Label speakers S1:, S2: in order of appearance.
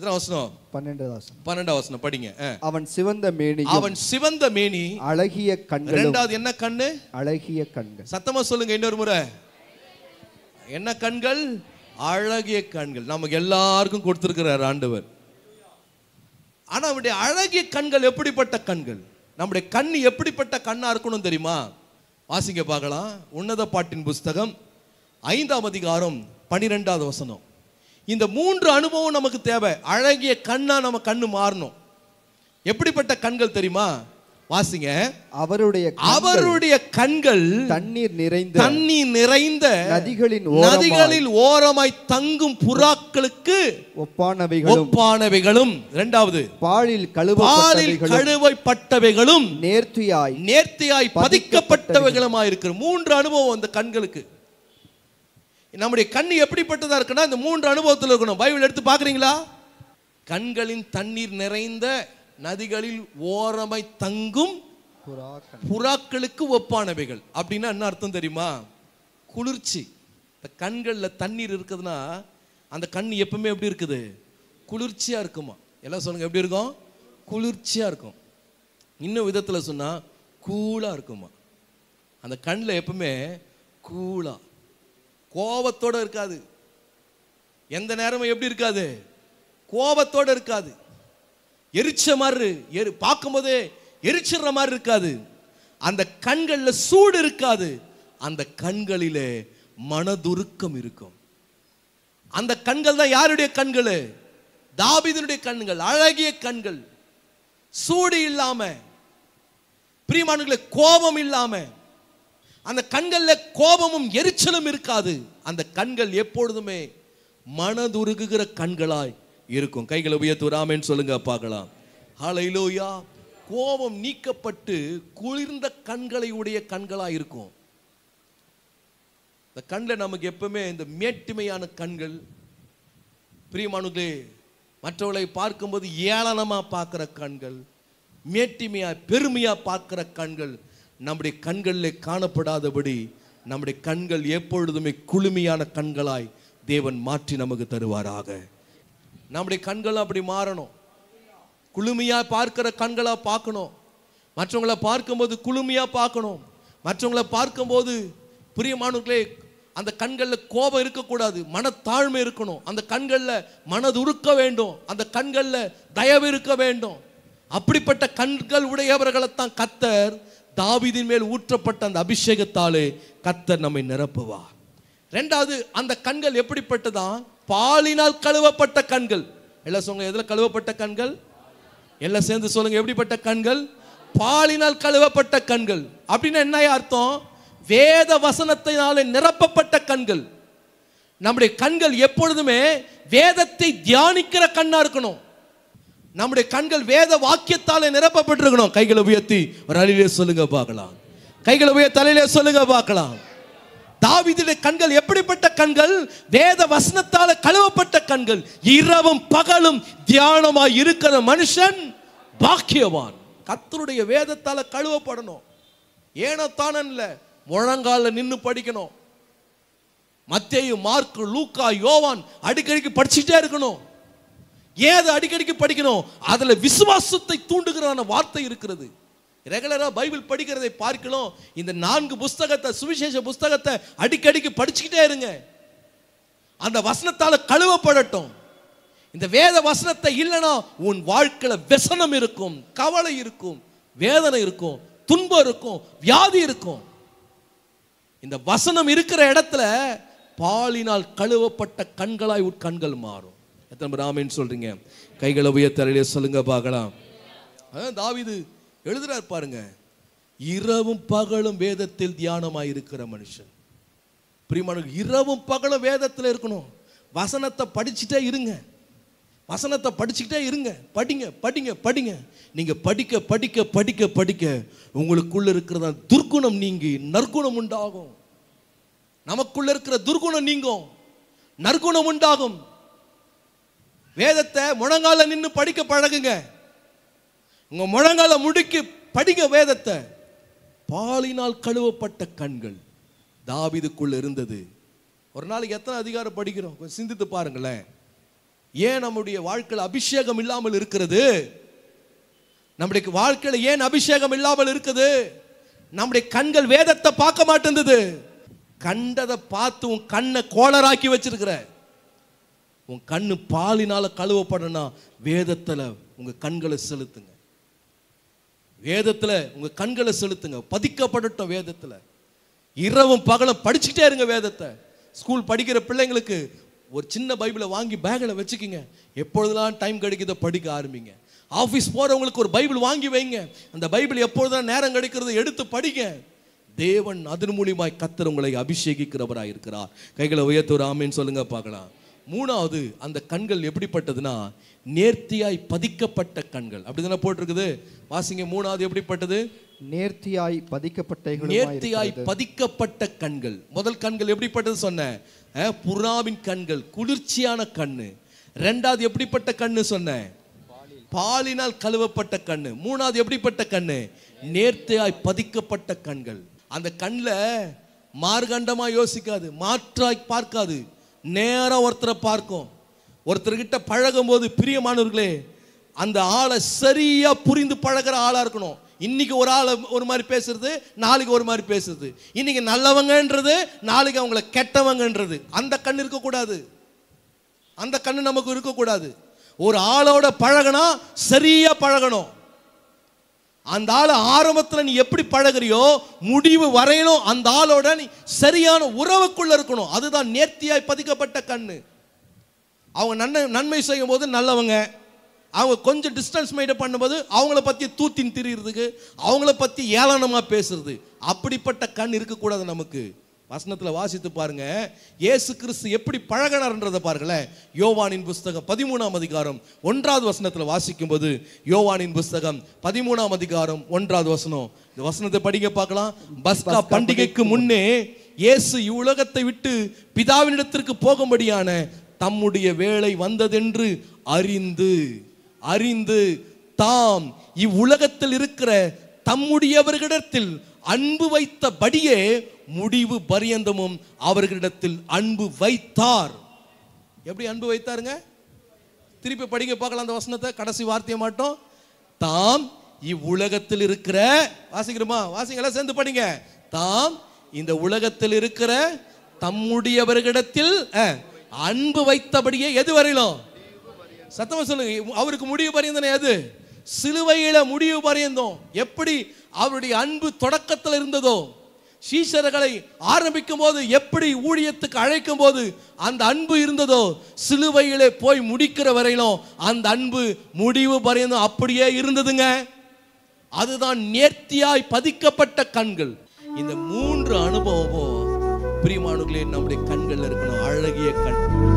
S1: எத்தனை வசனம்? 12 வசனம் படிங்க.
S2: அவன் சிவந்த மேனி, அழகிய கண்கள்.
S1: இரண்டாவது என்ன கண்ணு?
S2: அழகிய கண்கள்.
S1: சத்தமா சொல்லுங்க இன்னொரு முறை. என்ன கண்கள்? அழகிய கண்கள். நமக்கு எல்லாருக்கும் கொடுத்திருக்கிறார் ஆண்டவர். ஆனா அவருடைய அழகிய கண்கள் எப்படிப்பட்ட கண்கள்? நம்முடைய கண் எப்படிப்பட்ட கண்ணா இருக்கணும் தெரியுமா? வாசிங்க பார்க்கலாம். உன்னத பாட்டின் புஸ்தகம் 5ஆம் அதிகாரம் 12வது வசனம். இந்த 3 அனுபவம் நமக்கு தேவை. அழகிய கண்ணா நம்ம கண்ணு மாறணும். எப்படிப்பட்ட கண்கள் தெரியுமா? வாசிங்க. அவருடைய கண்கள் தண்ணீர் நிறைந்த நதிகளில் ஓரமாய் தங்கும் புறாக்களுக்கு ஒப்பானவைகளும். இரண்டாவது, பாலில் கழுவப்பட்டவைகளும் நேர்த்தியாய் பதிக்கப்பட்டவைகளுமாய் இருக்கிற 3 அனுபவம் அந்த கண்களுக்கு. நம்முடைய கண் எப்படிப்பட்டதா இருக்குன்னா இந்த 3 அனுபவத்தில் இருக்கணும். பைபிள் எடுத்து பார்க்குறீங்களா? கண்களின் தண்ணீர் நிறைந்த நதிகளில் ஓரமாய் தங்கும் புறாக்களுக்கு ஒப்பானவைகள். அப்படின்னா என்ன அர்த்தம் தெரியுமா? குளிர்ச்சி. இந்த கண்களில் தண்ணீர் இருக்குதுன்னா அந்த கண் எப்பவுமே எப்படி இருக்குது? குளிர்ச்சியா இருக்குமா? எல்லாம் சொல்லுங்க, எப்படி இருக்கும்? குளிர்ச்சியா இருக்கும். இன்னும் விதத்தில் சொன்னா கூலா இருக்குமா? அந்த கண்ணில் எப்பவுமே கூலா, கோபத்தோட இருக்காது. எந்த நேரமும் எப்படி இருக்காது? கோபத்தோட இருக்காது. எரிச்ச மாதிரி பார்க்கும்போதே எரிச்சிடுற மாதிரி இருக்காது. அந்த கண்களில் சூடு இருக்காது. அந்த கண்களிலே மனதுருக்கம் இருக்கும். அந்த கண்கள் தான் யாருடைய கண்கள்? தாவீதுடைய கண்கள். அழகிய கண்கள், சூடு இல்லாம, பிரியமானவர்களே கோபம் இல்லாம, அந்த கண்களில் கோபமும் எரிச்சலும் இருக்காது. அந்த கண்கள் எப்பொழுதுமே மனதுருகுகிற கண்களாய் இருக்கும். கைகளை உயர்த்தி ஆமென் சொல்லுங்க பார்க்கலாம். ஹல்லேலூயா. கோபம் நீக்கப்பட்டு குளிர்ந்த கண்களை உடைய கண்களாய் இருக்கும். இந்த கண்ணில் நமக்கு எப்பவுமே இந்த மேட்டிமையான கண்கள், பிரியமானவர்களே மற்றவர்களை பார்க்கும்போது ஏளனமா பார்க்கிற கண்கள், மேட்டிமையா பெருமையா பார்க்கிற கண்கள் நம்முடைய கண்களில் காணப்படாதபடி நம்முடைய கண்கள் எப்பொழுதுமே குளுமையான கண்களாய் தேவன் மாற்றி நமக்கு தருவாராக. நம்முடைய கண்கள் அப்படி மாறணும். குளுமையா பார்க்கிற கண்களா பார்க்கணும். மற்றவங்களை பார்க்கும்போது குளுமையா பார்க்கணும். மற்றவங்களை பார்க்கும்போது பிரியமானவர்களே அந்த கண்களில் கோபம் இருக்கக்கூடாது, மனத்தாழ்மை இருக்கணும். அந்த கண்களில் மனது உருக்க வேண்டும். அந்த கண்களில் தயவு இருக்க வேண்டும். அப்படிப்பட்ட கண்கள் உடையவர்களைத்தான் கர்த்தர் தாவீதின் மேல் ஊற்றப்பட்ட அந்த அபிஷேகத்தாலே கர்த்தர் நம்மை நிரப்புவார். ரெண்டாவது, அந்த கண்கள் எப்படிப்பட்டதான்? பாலினால் கழுவப்பட்ட கண்கள். எல்லாம் சொல்லுங்க, எதுல கழுவப்பட்ட கண்கள்? எல்லாம் சேர்ந்து சொல்லுங்க, எப்படிப்பட்ட கண்கள்? பாலினால் கழுவப்பட்ட கண்கள். அப்படின்னா என்ன அர்த்தம்? வேத வசனத்தினாலே நிரப்பப்பட்ட கண்கள். நம்முடைய கண்கள் எப்பொழுதுமே வேதத்தை தியானிக்கிற கண்ணா இருக்கணும். நம்முடைய கண்கள் வேத வாக்கியத்தாலே நிரப்பப்பட்டிருக்கணும். கைகளை உயர்த்தி ஒரு அலையிலே சொல்லுங்க பார்க்கலாம். கைகளை உயர்த்தி தலையிலே சொல்லுங்க பார்க்கலாம். தாவீதுடைய கண்கள் எப்படிப்பட்ட கண்கள்? வேத வசனத்தால கழுவப்பட்ட கண்கள். இரவும் பகலும் தியானமாய் இருக்கிற மனுஷன் பாக்கியவான். கர்த்தருடைய வேதத்தால கழுவப்படணும். ஏனோ தானே இல்ல, முழங்கால நின்று படிக்கணும். மத்தேயு, மார்க்கு, லூக்கா, யோவான் அடிக்கடிக்கு படிச்சுட்டே இருக்கணும். ஏது அடிக்கடிக்கு படிக்கணும்? அதுல விசுவாசத்தை தூண்டுகிற வார்த்தை இருக்கிறது. ரெகுலரா பைபிள் படிக்கிறதை பார்க்கலாம். இந்த 4 புஸ்தகத்தை, சுவிசேஷ புஸ்தகத்தை அடிக்கடிக்கு படிச்சுக்கிட்டே இருங்க. அந்த வசனத்தால கழுவப்படட்டும். இந்த வேத வசனத்தை இல்லைன்னா உன் வாழ்க்கையில व्यसனம் இருக்கும், கவலை இருக்கும், வேதனை இருக்கும், துன்பம் இருக்கும், வியாதி இருக்கும். இந்த வசனம் இருக்கிற இடத்துல பாலினால் கழுவப்பட்ட கண்களாய் உன் கண்கள் மாறும். எத்தனை பேர் ஆமென் சொல்றீங்க? கைகளை உயர்த்தி சொல்லுங்க பார்க்கலாம். தாவீது எழுதுறார் பாருங்க, இரவும் பகலும் வேதத்தில் தியானமாய் இருக்கிற மனுஷன். பிரியமானவர்களே, இரவும் பகலும் வேதத்தில் இருக்கணும். வசனத்தை படிச்சுட்டே இருங்க. வசனத்தை படிச்சுக்கிட்டே இருங்க. படிங்க படிங்க படிங்க. நீங்க படிக்க படிக்க படிக்க படிக்க உங்களுக்குள்ள இருக்கிற துர்குணம் நீங்கி நற்குணம் உண்டாகும். நமக்குள்ள இருக்கிற துர்குணம் நீங்கும், நற்குணம் உண்டாகும். வேதத்தை முழங்கால நின்று படிக்க பழகுங்க. உங்க முழங்கால முடுக்கி படிங்க வேதத்தை. பாலினால் கழுவப்பட்ட கண்கள் தாவீதுக்குள்ள இருந்தது. ஒரு நாளைக்கு எத்தனை அதிகாரம் படிக்கிறோம்? கொஞ்சம் சிந்தித்து பாருங்களேன். ஏன் நம்முடைய வாழ்க்கையில் அபிஷேகம் இல்லாமல் இருக்கிறது? நம்முடைய வாழ்க்கையில ஏன் அபிஷேகம் இல்லாமல் இருக்குது? நம்முடைய கண்கள் வேதத்தை பார்க்க மாட்டேங்குது. கண்டதை பார்த்து உன் கண்ணை கோளராக்கி வச்சிருக்கிற. உன் கண்ணு பாலினால கழுவப்படணும். வேதத்துல உங்க கண்களை செலுத்துங்க. வேதத்துல உங்க கண்களை செலுத்துங்க. பதிக்கப்படட்டும் வேதத்துல. இரவும் பகலும் படிச்சுட்டே இருங்க வேதத்தை. ஸ்கூல் படிக்கிற பிள்ளைங்களுக்கு ஒரு சின்ன பைபிளை வாங்கி பேக்கில் வச்சுக்கிங்க. எப்பொழுதெல்லாம் டைம் கிடைக்குதோ படிக்க ஆரம்பிங்க. ஆஃபீஸ் போகிறவங்களுக்கு ஒரு பைபிள் வாங்கி வைங்க. அந்த பைபிள் எப்பொழுதுதான் நேரம் கிடைக்கிறத எடுத்து படிங்க. தேவன் அதன் மூலியமாய் கர்த்தர் உங்களை அபிஷேகிக்கிறவராக இருக்கிறார். கைகளை உயர்த்தி ஒரு ஆமென் சொல்லுங்க பார்க்கலாம். மூணாவது, அந்த கண்கள் எப்படிப்பட்டதுன்னா நேர்த்தியாய் பதிக்கப்பட்ட கண்கள். அப்படிதானே போட்டிருக்குது. வாசிங்க. மூணாவது எப்படிப்பட்டது?
S2: நேர்த்தியாய் பதிக்கப்பட்ட.
S1: நேர்த்தியாய் பதிக்கப்பட்ட கண்கள். முதல் கண்கள் எப்படிப்பட்டது சொன்னேன்? புறாவின் கண்கள், குளிர்ச்சியான கண்ணு. ரெண்டாவது எப்படிப்பட்ட கண்ணு சொன்னேன்? பாலினால் கழுவப்பட்ட கண்ணு. மூணாவது எப்படிப்பட்ட கண்ணு? நேர்த்தியாய் பதிக்கப்பட்ட கண்கள். அந்த கண்ணில் மார்கண்டமா யோசிக்காது, மாற்றாய் பார்க்காது, நேரா ஒருத்தரை பார்க்கும். ஒருத்தர்கிட்ட பழகும் போது பிரியமானவர்களே, அந்த ஆளை சரியா புரிந்து பழகிற ஆளா இருக்கணும். இன்னைக்கு ஒரு ஆளை ஒரு மாதிரி பேசுறது, நாளைக்கு ஒரு மாதிரி பேசுறது. இன்னைக்கு நல்லவங்கன்றது, நாளைக்கு அவங்கள கெட்டவங்கன்றது. அந்த கண் இருக்கக்கூடாது. அந்த கண்ணு நமக்கு இருக்கக்கூடாது. ஒரு ஆளோட பழகனா சரியா பழகணும். அந்த ஆளை ஆரம்பத்தில் நீ எப்படி பழகிறியோ முடிவு வரையணும் அந்த ஆளோட நீ சரியான உறவுக்குள்ள இருக்கணும். அதுதான் நேர்த்தியாய் பதிக்கப்பட்ட கண்ணு. அவங்க நன்மை செய்யும் போது நல்லவங்க, அவங்க கொஞ்சம் டிஸ்டன்ஸ் மெயின்டைன் பண்ணும்போது அவங்கள பற்றி தூத்தின் திரிகிறதுக்கு, அவங்கள பற்றி ஏளனமாக பேசுறது, அப்படிப்பட்ட கண் இருக்கக்கூடாது நமக்கு. வசனத்தில் வாசித்து பாருங்க, இயேசு கிறிஸ்து எப்படி பழகினார்ன்றதை பாருங்களேன். யோவானின் புஸ்தகம் 13ஆம் அதிகாரம் 1வது வசனத்தில் வாசிக்கும் போது, யோவானின் புஸ்தகம் 13ஆம் அதிகாரம் 1வது வசனம், இந்த வசனத்தை படிங்க பார்க்கலாம். பஸ்கா பண்டிகைக்கு முன்னே இயேசு இவ்வுலகத்தை விட்டு பிதாவினிடத்திற்கு போகும்படியான தம்முடைய வேளை வந்ததென்று அறிந்து தாம் இவ்வுலகத்தில் இருக்கிற தம்முடையவர்களிடத்தில் அன்பு வைத்தபடியே முடிவு பரியந்தமும் அவர்களிடத்தில் அன்பு வைத்தார். எப்படி அன்பு வைத்தாருங்க? திருப்பி படிங்க பார்க்கலாம் அந்த வசனத்தை, கடைசி வார்த்தையை மாட்டோம். தாம் இவ்வுலகத்தில் இருக்கிற, வாசிக்கிறோமா? வாசிங்களா, சேர்ந்து படிங்க. தாம் இந்த உலகத்தில் இருக்கிற தம்முடையவர்களிடத்தில் அன்பு வைத்தபடியே எது வரையிலும்? சத்தமா சொல்லுங்க. அவருக்கு முடிவு பரியந்தம் எது? சிலுவையில முடிவு பரியந்தம். எப்படி அவருடைய அன்பு தொடக்கத்தில் இருந்ததோ, சீஷர்களை ஆரம்பிக்கும் போது எப்படி ஊழியத்துக்கு அழைக்கும் போது அந்த அன்பு இருந்ததோ, சிலுவையிலே போய் முடிக்கிற வரையிலும் அந்த அன்பு முடிவு பரியந்தம் அப்படியே இருந்ததுங்க. அதுதான் நேர்த்தியாய் பதிக்கப்பட்ட கண்கள். இந்த 3 அனுபவமும் பிரியமானவர்களே நம்முடைய கண்கள் இருக்கணும். அழகிய கண்.